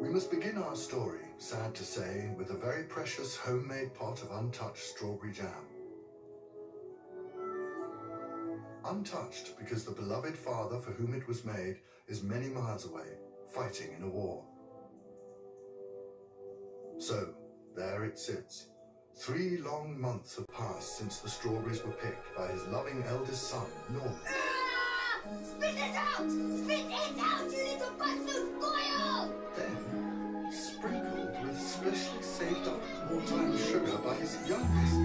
We must begin our story, sad to say, with a very precious homemade pot of untouched strawberry jam. Untouched because the beloved father for whom it was made is many miles away, fighting in a war. So, there it sits. 3 long months have passed since the strawberries were picked by his loving eldest son, Norman. Spit it out! Spit it out, you little bastard! Goyle! Then, sprinkled with specially saved up wartime sugar by his youngest